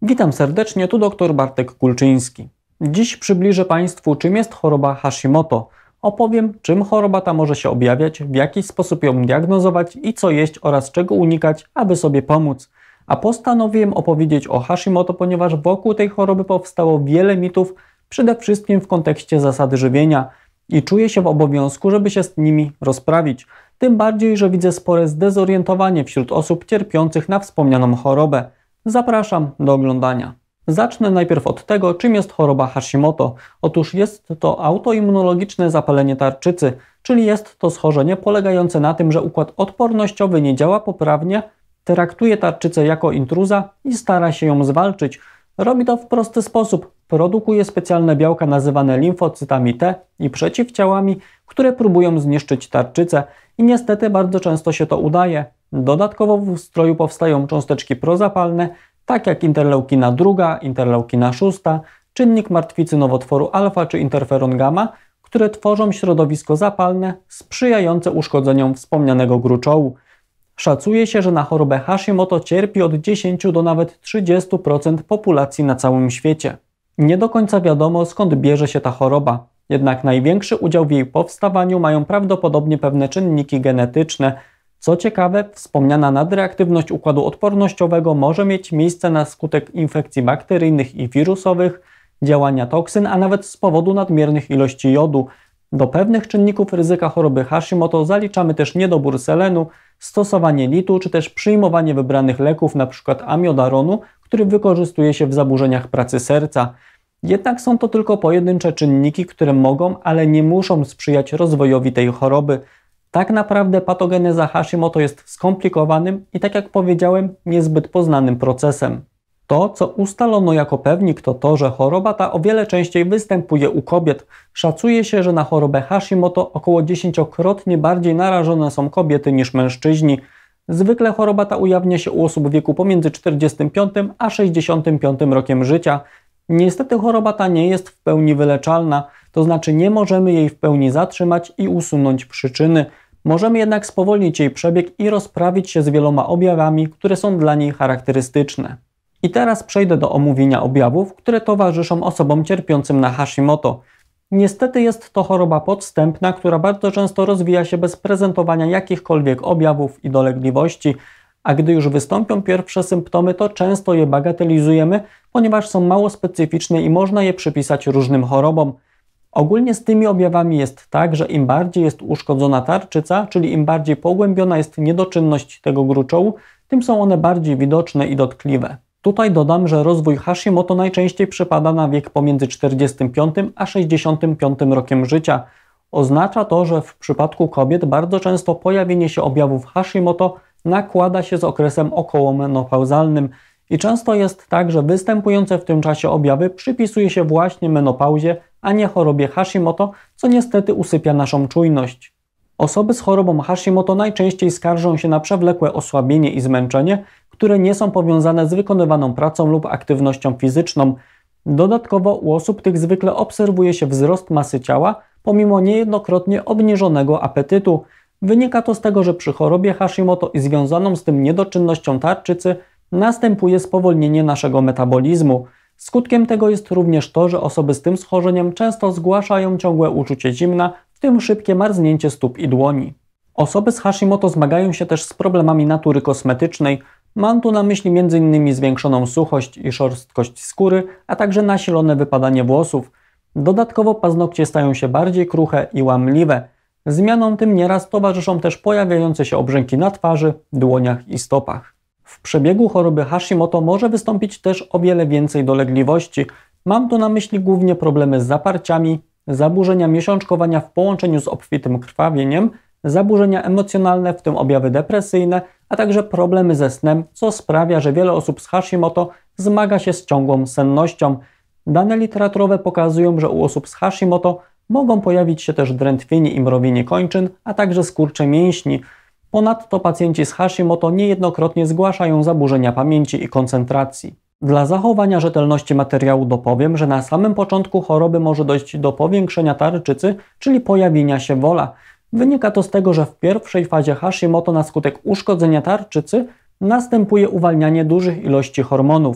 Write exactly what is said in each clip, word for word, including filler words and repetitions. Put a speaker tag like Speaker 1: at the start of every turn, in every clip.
Speaker 1: Witam serdecznie, tu dr Bartek Kulczyński. Dziś przybliżę Państwu, czym jest choroba Hashimoto. Opowiem, czym choroba ta może się objawiać, w jaki sposób ją diagnozować i co jeść oraz czego unikać, aby sobie pomóc. A postanowiłem opowiedzieć o Hashimoto, ponieważ wokół tej choroby powstało wiele mitów, przede wszystkim w kontekście zasady żywienia i czuję się w obowiązku, żeby się z nimi rozprawić. Tym bardziej, że widzę spore zdezorientowanie wśród osób cierpiących na wspomnianą chorobę. Zapraszam do oglądania. Zacznę najpierw od tego, czym jest choroba Hashimoto. Otóż jest to autoimmunologiczne zapalenie tarczycy, czyli jest to schorzenie polegające na tym, że układ odpornościowy nie działa poprawnie, traktuje tarczycę jako intruza i stara się ją zwalczyć. Robi to w prosty sposób. Produkuje specjalne białka nazywane limfocytami T i przeciwciałami, które próbują zniszczyć tarczycę i niestety bardzo często się to udaje. Dodatkowo w ustroju powstają cząsteczki prozapalne, tak jak interleukina druga, interleukina szósta, czynnik martwicy nowotworu alfa czy interferon gamma, które tworzą środowisko zapalne sprzyjające uszkodzeniom wspomnianego gruczołu. Szacuje się, że na chorobę Hashimoto cierpi od dziesięciu do nawet trzydziestu procent populacji na całym świecie. Nie do końca wiadomo, skąd bierze się ta choroba, jednak największy udział w jej powstawaniu mają prawdopodobnie pewne czynniki genetyczne. Co ciekawe, wspomniana nadreaktywność układu odpornościowego może mieć miejsce na skutek infekcji bakteryjnych i wirusowych, działania toksyn, a nawet z powodu nadmiernych ilości jodu. Do pewnych czynników ryzyka choroby Hashimoto zaliczamy też niedobór selenu, stosowanie litu czy też przyjmowanie wybranych leków, np. amiodaronu, który wykorzystuje się w zaburzeniach pracy serca. Jednak są to tylko pojedyncze czynniki, które mogą, ale nie muszą sprzyjać rozwojowi tej choroby. Tak naprawdę patogeneza Hashimoto jest skomplikowanym i, tak jak powiedziałem, niezbyt poznanym procesem. To, co ustalono jako pewnik, to to, że choroba ta o wiele częściej występuje u kobiet. Szacuje się, że na chorobę Hashimoto około dziesięciokrotnie bardziej narażone są kobiety niż mężczyźni. Zwykle choroba ta ujawnia się u osób w wieku pomiędzy czterdziestym piątym a sześćdziesiątym piątym rokiem życia. Niestety choroba ta nie jest w pełni wyleczalna, to znaczy nie możemy jej w pełni zatrzymać i usunąć przyczyny. Możemy jednak spowolnić jej przebieg i rozprawić się z wieloma objawami, które są dla niej charakterystyczne. I teraz przejdę do omówienia objawów, które towarzyszą osobom cierpiącym na Hashimoto. Niestety jest to choroba podstępna, która bardzo często rozwija się bez prezentowania jakichkolwiek objawów i dolegliwości, a gdy już wystąpią pierwsze symptomy, to często je bagatelizujemy, ponieważ są mało specyficzne i można je przypisać różnym chorobom. Ogólnie z tymi objawami jest tak, że im bardziej jest uszkodzona tarczyca, czyli im bardziej pogłębiona jest niedoczynność tego gruczołu, tym są one bardziej widoczne i dotkliwe. Tutaj dodam, że rozwój Hashimoto najczęściej przypada na wiek pomiędzy czterdziestym piątym a sześćdziesiątym piątym rokiem życia. Oznacza to, że w przypadku kobiet bardzo często pojawienie się objawów Hashimoto nakłada się z okresem okołomenopauzalnym i często jest tak, że występujące w tym czasie objawy przypisuje się właśnie menopauzie, a nie chorobie Hashimoto, co niestety usypia naszą czujność. Osoby z chorobą Hashimoto najczęściej skarżą się na przewlekłe osłabienie i zmęczenie, które nie są powiązane z wykonywaną pracą lub aktywnością fizyczną. Dodatkowo u osób tych zwykle obserwuje się wzrost masy ciała, pomimo niejednokrotnie obniżonego apetytu. Wynika to z tego, że przy chorobie Hashimoto i związaną z tym niedoczynnością tarczycy następuje spowolnienie naszego metabolizmu. Skutkiem tego jest również to, że osoby z tym schorzeniem często zgłaszają ciągłe uczucie zimna, w tym szybkie marznięcie stóp i dłoni. Osoby z Hashimoto zmagają się też z problemami natury kosmetycznej. Mam tu na myśli między innymi zwiększoną suchość i szorstkość skóry, a także nasilone wypadanie włosów. Dodatkowo paznokcie stają się bardziej kruche i łamliwe. Zmianom tym nieraz towarzyszą też pojawiające się obrzęki na twarzy, dłoniach i stopach. W przebiegu choroby Hashimoto może wystąpić też o wiele więcej dolegliwości. Mam tu na myśli głównie problemy z zaparciami, zaburzenia miesiączkowania w połączeniu z obfitym krwawieniem, zaburzenia emocjonalne, w tym objawy depresyjne, a także problemy ze snem, co sprawia, że wiele osób z Hashimoto zmaga się z ciągłą sennością. Dane literaturowe pokazują, że u osób z Hashimoto mogą pojawić się też drętwienie i mrowienie kończyn, a także skurcze mięśni. Ponadto pacjenci z Hashimoto niejednokrotnie zgłaszają zaburzenia pamięci i koncentracji. Dla zachowania rzetelności materiału dopowiem, że na samym początku choroby może dojść do powiększenia tarczycy, czyli pojawienia się wola. Wynika to z tego, że w pierwszej fazie Hashimoto na skutek uszkodzenia tarczycy następuje uwalnianie dużych ilości hormonów.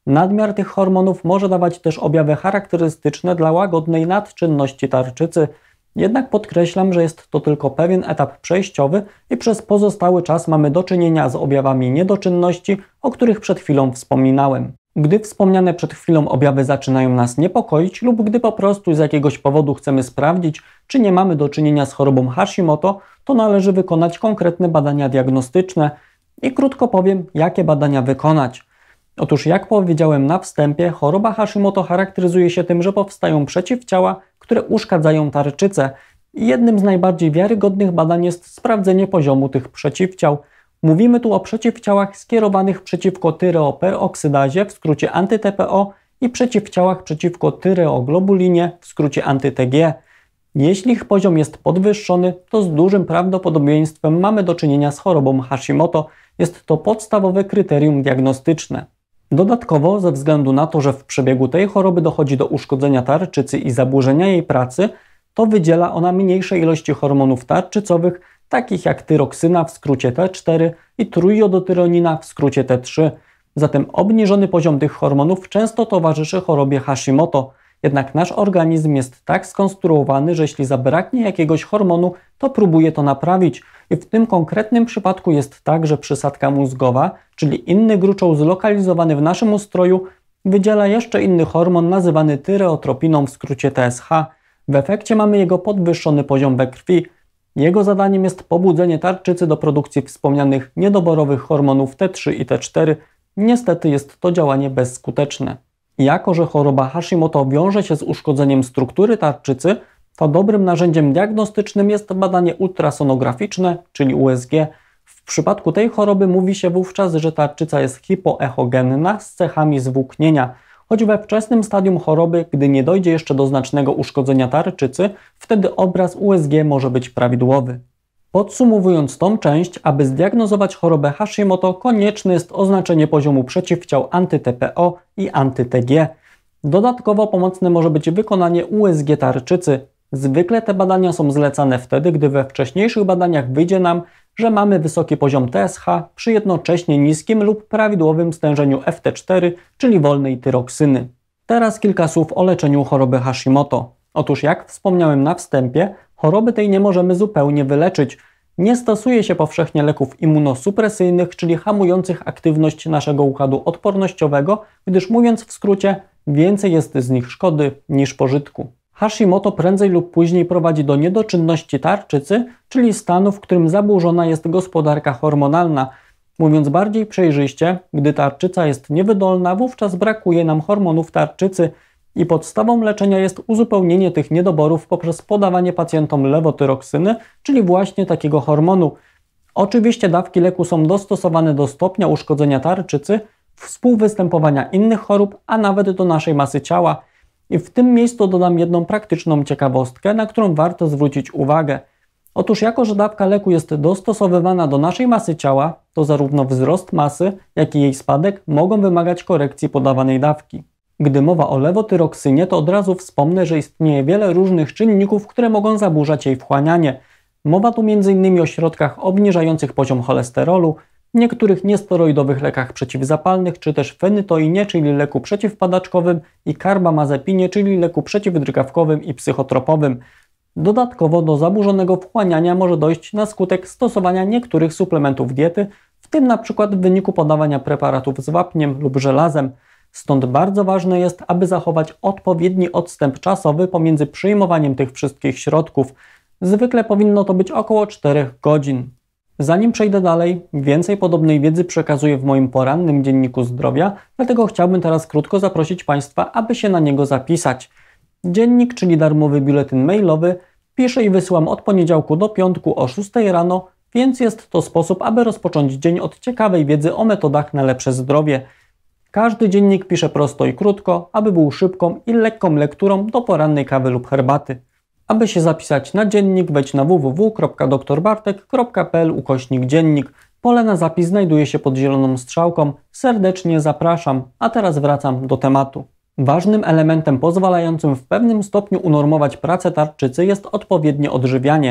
Speaker 1: Nadmiar tych hormonów może dawać też objawy charakterystyczne dla łagodnej nadczynności tarczycy, jednak podkreślam, że jest to tylko pewien etap przejściowy i przez pozostały czas mamy do czynienia z objawami niedoczynności, o których przed chwilą wspominałem. Gdy wspomniane przed chwilą objawy zaczynają nas niepokoić lub gdy po prostu z jakiegoś powodu chcemy sprawdzić, czy nie mamy do czynienia z chorobą Hashimoto, to należy wykonać konkretne badania diagnostyczne i krótko powiem, jakie badania wykonać. Otóż jak powiedziałem na wstępie, choroba Hashimoto charakteryzuje się tym, że powstają przeciwciała, które uszkadzają tarczycę i jednym z najbardziej wiarygodnych badań jest sprawdzenie poziomu tych przeciwciał. Mówimy tu o przeciwciałach skierowanych przeciwko tyreoperoksydazie, w skrócie anty-T P O, i przeciwciałach przeciwko tyreoglobulinie, w skrócie anty-T G. Jeśli ich poziom jest podwyższony, to z dużym prawdopodobieństwem mamy do czynienia z chorobą Hashimoto. Jest to podstawowe kryterium diagnostyczne. Dodatkowo, ze względu na to, że w przebiegu tej choroby dochodzi do uszkodzenia tarczycy i zaburzenia jej pracy, to wydziela ona mniejsze ilości hormonów tarczycowych, takich jak tyroksyna, w skrócie T cztery, i trójjodotyronina, w skrócie T trzy. Zatem obniżony poziom tych hormonów często towarzyszy chorobie Hashimoto. Jednak nasz organizm jest tak skonstruowany, że jeśli zabraknie jakiegoś hormonu, to próbuje to naprawić. I w tym konkretnym przypadku jest tak, że przysadka mózgowa, czyli inny gruczoł zlokalizowany w naszym ustroju, wydziela jeszcze inny hormon nazywany tyreotropiną, w skrócie T S H. W efekcie mamy jego podwyższony poziom we krwi. Jego zadaniem jest pobudzenie tarczycy do produkcji wspomnianych niedoborowych hormonów T trzy i T cztery. Niestety jest to działanie bezskuteczne. Jako że choroba Hashimoto wiąże się z uszkodzeniem struktury tarczycy, to dobrym narzędziem diagnostycznym jest badanie ultrasonograficzne, czyli U S G. W przypadku tej choroby mówi się wówczas, że tarczyca jest hipoechogenna z cechami zwłóknienia. Choć we wczesnym stadium choroby, gdy nie dojdzie jeszcze do znacznego uszkodzenia tarczycy, wtedy obraz U S G może być prawidłowy. Podsumowując tą część, aby zdiagnozować chorobę Hashimoto, konieczne jest oznaczenie poziomu przeciwciał anty-T P O i anty-T G. Dodatkowo pomocne może być wykonanie U S G tarczycy. Zwykle te badania są zlecane wtedy, gdy we wcześniejszych badaniach wyjdzie nam, że mamy wysoki poziom T S H przy jednocześnie niskim lub prawidłowym stężeniu F T cztery, czyli wolnej tyroksyny. Teraz kilka słów o leczeniu choroby Hashimoto. Otóż jak wspomniałem na wstępie, choroby tej nie możemy zupełnie wyleczyć. Nie stosuje się powszechnie leków immunosupresyjnych, czyli hamujących aktywność naszego układu odpornościowego, gdyż mówiąc w skrócie, więcej jest z nich szkody niż pożytku. Hashimoto prędzej lub później prowadzi do niedoczynności tarczycy, czyli stanu, w którym zaburzona jest gospodarka hormonalna. Mówiąc bardziej przejrzyście, gdy tarczyca jest niewydolna, wówczas brakuje nam hormonów tarczycy i podstawą leczenia jest uzupełnienie tych niedoborów poprzez podawanie pacjentom lewotyroksyny, czyli właśnie takiego hormonu. Oczywiście dawki leku są dostosowane do stopnia uszkodzenia tarczycy, współwystępowania innych chorób, a nawet do naszej masy ciała. I w tym miejscu dodam jedną praktyczną ciekawostkę, na którą warto zwrócić uwagę. Otóż jako, że dawka leku jest dostosowywana do naszej masy ciała, to zarówno wzrost masy, jak i jej spadek mogą wymagać korekcji podawanej dawki. Gdy mowa o lewotyroksynie, to od razu wspomnę, że istnieje wiele różnych czynników, które mogą zaburzać jej wchłanianie. Mowa tu między innymi o środkach obniżających poziom cholesterolu, niektórych niesteroidowych lekach przeciwzapalnych, czy też fenytoinie, czyli leku przeciwpadaczkowym, i karbamazepinie, czyli leku przeciwdrgawkowym i psychotropowym. Dodatkowo do zaburzonego wchłaniania może dojść na skutek stosowania niektórych suplementów diety, w tym na przykład w wyniku podawania preparatów z wapniem lub żelazem. Stąd bardzo ważne jest, aby zachować odpowiedni odstęp czasowy pomiędzy przyjmowaniem tych wszystkich środków. Zwykle powinno to być około czterech godzin. Zanim przejdę dalej, więcej podobnej wiedzy przekazuję w moim porannym dzienniku zdrowia, dlatego chciałbym teraz krótko zaprosić Państwa, aby się na niego zapisać. Dziennik, czyli darmowy biuletyn mailowy, piszę i wysyłam od poniedziałku do piątku o szóstej rano, więc jest to sposób, aby rozpocząć dzień od ciekawej wiedzy o metodach na lepsze zdrowie. Każdy dziennik piszę prosto i krótko, aby był szybką i lekką lekturą do porannej kawy lub herbaty. Aby się zapisać na dziennik, wejdź na w w w kropka doktor bartek kropka p l ukośnik dziennik. Pole na zapis znajduje się pod zieloną strzałką. Serdecznie zapraszam, a teraz wracam do tematu. Ważnym elementem pozwalającym w pewnym stopniu unormować pracę tarczycy jest odpowiednie odżywianie.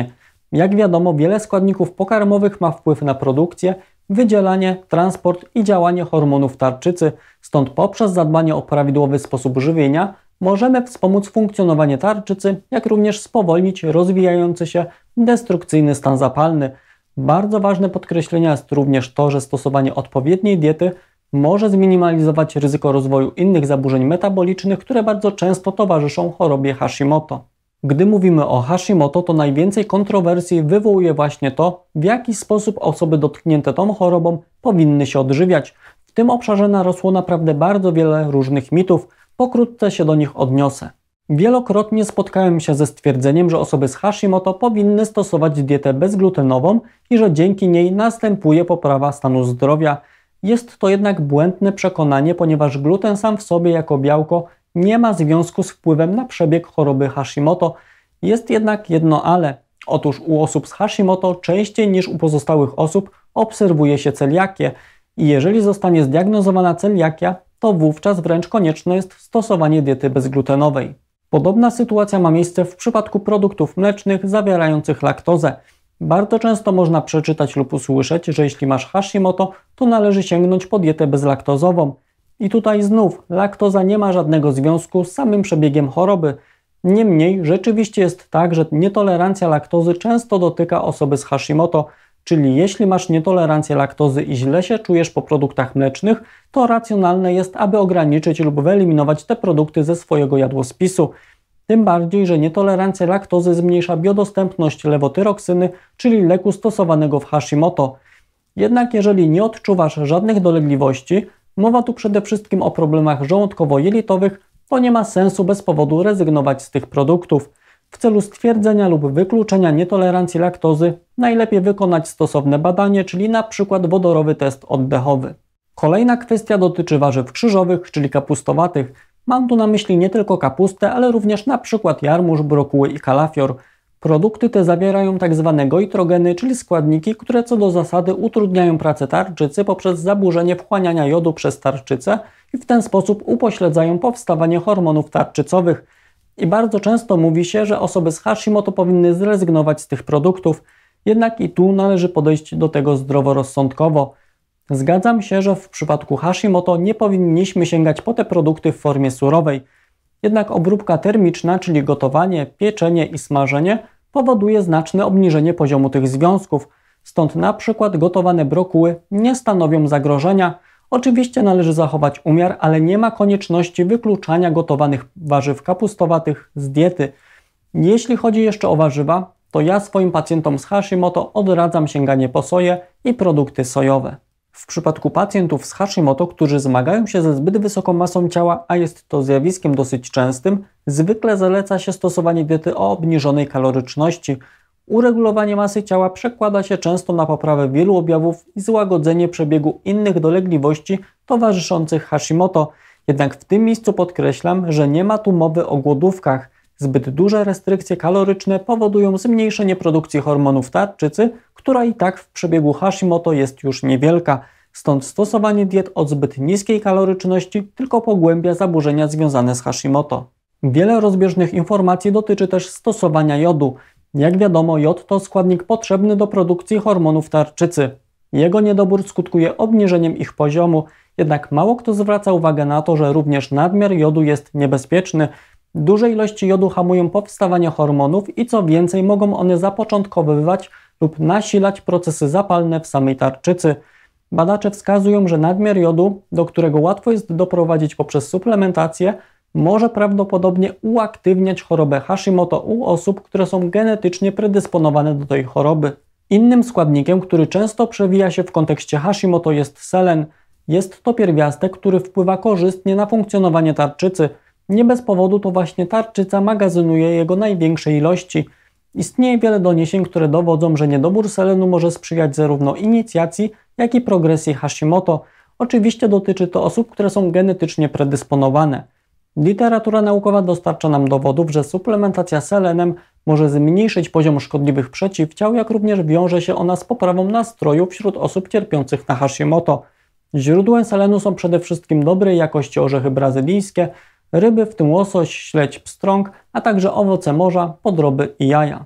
Speaker 1: Jak wiadomo, wiele składników pokarmowych ma wpływ na produkcję, wydzielanie, transport i działanie hormonów tarczycy, stąd poprzez zadbanie o prawidłowy sposób żywienia możemy wspomóc funkcjonowanie tarczycy, jak również spowolnić rozwijający się destrukcyjny stan zapalny. Bardzo ważne podkreślenia jest również to, że stosowanie odpowiedniej diety może zminimalizować ryzyko rozwoju innych zaburzeń metabolicznych, które bardzo często towarzyszą chorobie Hashimoto. Gdy mówimy o Hashimoto, to najwięcej kontrowersji wywołuje właśnie to, w jaki sposób osoby dotknięte tą chorobą powinny się odżywiać. W tym obszarze narosło naprawdę bardzo wiele różnych mitów, pokrótce się do nich odniosę. Wielokrotnie spotkałem się ze stwierdzeniem, że osoby z Hashimoto powinny stosować dietę bezglutenową i że dzięki niej następuje poprawa stanu zdrowia. Jest to jednak błędne przekonanie, ponieważ gluten sam w sobie jako białko nie ma związku z wpływem na przebieg choroby Hashimoto. Jest jednak jedno ale. Otóż u osób z Hashimoto częściej niż u pozostałych osób obserwuje się celiakię i jeżeli zostanie zdiagnozowana celiakia, to wówczas wręcz konieczne jest stosowanie diety bezglutenowej. Podobna sytuacja ma miejsce w przypadku produktów mlecznych zawierających laktozę. Bardzo często można przeczytać lub usłyszeć, że jeśli masz Hashimoto, to należy sięgnąć po dietę bezlaktozową. I tutaj znów laktoza nie ma żadnego związku z samym przebiegiem choroby. Niemniej rzeczywiście jest tak, że nietolerancja laktozy często dotyka osoby z Hashimoto, czyli jeśli masz nietolerancję laktozy i źle się czujesz po produktach mlecznych, to racjonalne jest, aby ograniczyć lub wyeliminować te produkty ze swojego jadłospisu. Tym bardziej, że nietolerancja laktozy zmniejsza biodostępność lewotyroksyny, czyli leku stosowanego w Hashimoto. Jednak jeżeli nie odczuwasz żadnych dolegliwości, mowa tu przede wszystkim o problemach żołądkowo-jelitowych, to nie ma sensu bez powodu rezygnować z tych produktów. W celu stwierdzenia lub wykluczenia nietolerancji laktozy najlepiej wykonać stosowne badanie, czyli na przykład wodorowy test oddechowy. Kolejna kwestia dotyczy warzyw krzyżowych, czyli kapustowatych. Mam tu na myśli nie tylko kapustę, ale również na przykład jarmuż, brokuły i kalafior. Produkty te zawierają tzw. goitrogeny, czyli składniki, które co do zasady utrudniają pracę tarczycy poprzez zaburzenie wchłaniania jodu przez tarczycę i w ten sposób upośledzają powstawanie hormonów tarczycowych. I bardzo często mówi się, że osoby z Hashimoto powinny zrezygnować z tych produktów, jednak i tu należy podejść do tego zdroworozsądkowo. Zgadzam się, że w przypadku Hashimoto nie powinniśmy sięgać po te produkty w formie surowej. Jednak obróbka termiczna, czyli gotowanie, pieczenie i smażenie, powoduje znaczne obniżenie poziomu tych związków. Stąd na przykład gotowane brokuły nie stanowią zagrożenia. Oczywiście należy zachować umiar, ale nie ma konieczności wykluczania gotowanych warzyw kapustowatych z diety. Jeśli chodzi jeszcze o warzywa, to ja swoim pacjentom z Hashimoto odradzam sięganie po soję i produkty sojowe. W przypadku pacjentów z Hashimoto, którzy zmagają się ze zbyt wysoką masą ciała, a jest to zjawiskiem dosyć częstym, zwykle zaleca się stosowanie diety o obniżonej kaloryczności. Uregulowanie masy ciała przekłada się często na poprawę wielu objawów i złagodzenie przebiegu innych dolegliwości towarzyszących Hashimoto. Jednak w tym miejscu podkreślam, że nie ma tu mowy o głodówkach. Zbyt duże restrykcje kaloryczne powodują zmniejszenie produkcji hormonów tarczycy, która i tak w przebiegu Hashimoto jest już niewielka. Stąd stosowanie diet o zbyt niskiej kaloryczności tylko pogłębia zaburzenia związane z Hashimoto. Wiele rozbieżnych informacji dotyczy też stosowania jodu. Jak wiadomo, jod to składnik potrzebny do produkcji hormonów tarczycy. Jego niedobór skutkuje obniżeniem ich poziomu, jednak mało kto zwraca uwagę na to, że również nadmiar jodu jest niebezpieczny. Duże ilości jodu hamują powstawanie hormonów i co więcej mogą one zapoczątkowywać lub nasilać procesy zapalne w samej tarczycy. Badacze wskazują, że nadmiar jodu, do którego łatwo jest doprowadzić poprzez suplementację, może prawdopodobnie uaktywniać chorobę Hashimoto u osób, które są genetycznie predysponowane do tej choroby. Innym składnikiem, który często przewija się w kontekście Hashimoto, jest selen. Jest to pierwiastek, który wpływa korzystnie na funkcjonowanie tarczycy. Nie bez powodu to właśnie tarczyca magazynuje jego największe ilości. Istnieje wiele doniesień, które dowodzą, że niedobór selenu może sprzyjać zarówno inicjacji, jak i progresji Hashimoto. Oczywiście dotyczy to osób, które są genetycznie predysponowane. Literatura naukowa dostarcza nam dowodów, że suplementacja selenem może zmniejszyć poziom szkodliwych przeciwciał, jak również wiąże się ona z poprawą nastroju wśród osób cierpiących na Hashimoto. Źródłem selenu są przede wszystkim dobrej jakości orzechy brazylijskie, ryby, w tym łosoś, śledź, pstrąg, a także owoce morza, podroby i jaja.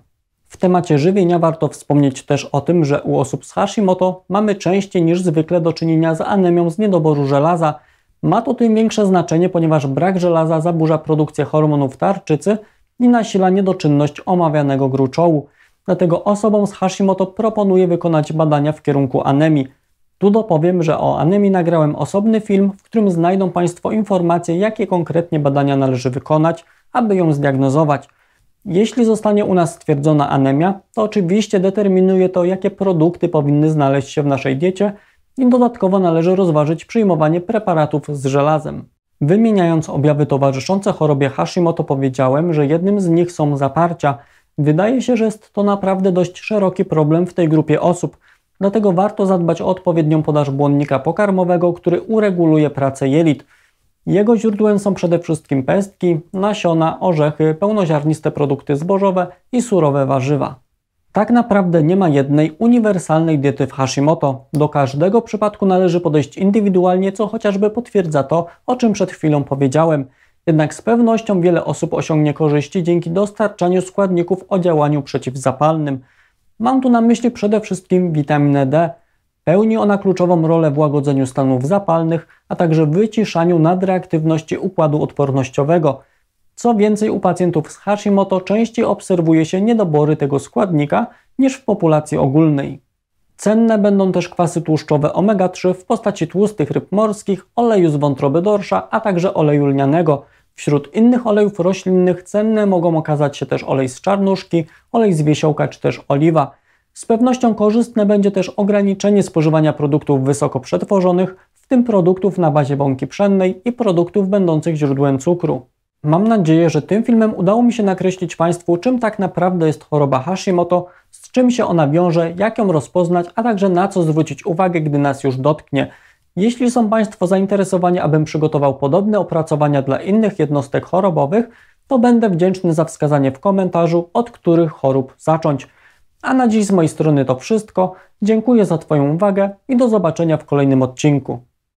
Speaker 1: W temacie żywienia warto wspomnieć też o tym, że u osób z Hashimoto mamy częściej niż zwykle do czynienia z anemią z niedoboru żelaza. Ma to tym większe znaczenie, ponieważ brak żelaza zaburza produkcję hormonów tarczycy i nasila niedoczynność omawianego gruczołu. Dlatego osobom z Hashimoto proponuję wykonać badania w kierunku anemii. Tu dopowiem, że o anemii nagrałem osobny film, w którym znajdą Państwo informacje, jakie konkretnie badania należy wykonać, aby ją zdiagnozować. Jeśli zostanie u nas stwierdzona anemia, to oczywiście determinuje to, jakie produkty powinny znaleźć się w naszej diecie i dodatkowo należy rozważyć przyjmowanie preparatów z żelazem. Wymieniając objawy towarzyszące chorobie Hashimoto, powiedziałem, że jednym z nich są zaparcia. Wydaje się, że jest to naprawdę dość szeroki problem w tej grupie osób, dlatego warto zadbać o odpowiednią podaż błonnika pokarmowego, który ureguluje pracę jelit. Jego źródłem są przede wszystkim pestki, nasiona, orzechy, pełnoziarniste produkty zbożowe i surowe warzywa. Tak naprawdę nie ma jednej uniwersalnej diety w Hashimoto. Do każdego przypadku należy podejść indywidualnie, co chociażby potwierdza to, o czym przed chwilą powiedziałem. Jednak z pewnością wiele osób osiągnie korzyści dzięki dostarczaniu składników o działaniu przeciwzapalnym. Mam tu na myśli przede wszystkim witaminę D. Pełni ona kluczową rolę w łagodzeniu stanów zapalnych, a także wyciszaniu nadreaktywności układu odpornościowego. Co więcej, u pacjentów z Hashimoto częściej obserwuje się niedobory tego składnika niż w populacji ogólnej. Cenne będą też kwasy tłuszczowe omega trzy w postaci tłustych ryb morskich, oleju z wątroby dorsza, a także oleju lnianego. Wśród innych olejów roślinnych cenne mogą okazać się też olej z czarnuszki, olej z wiesiołka czy też oliwa. Z pewnością korzystne będzie też ograniczenie spożywania produktów wysoko przetworzonych, w tym produktów na bazie bąki pszennej i produktów będących źródłem cukru. Mam nadzieję, że tym filmem udało mi się nakreślić Państwu, czym tak naprawdę jest choroba Hashimoto, z czym się ona wiąże, jak ją rozpoznać, a także na co zwrócić uwagę, gdy nas już dotknie. Jeśli są Państwo zainteresowani, abym przygotował podobne opracowania dla innych jednostek chorobowych, to będę wdzięczny za wskazanie w komentarzu, od których chorób zacząć. A na dziś z mojej strony to wszystko. Dziękuję za Twoją uwagę i do zobaczenia w kolejnym odcinku.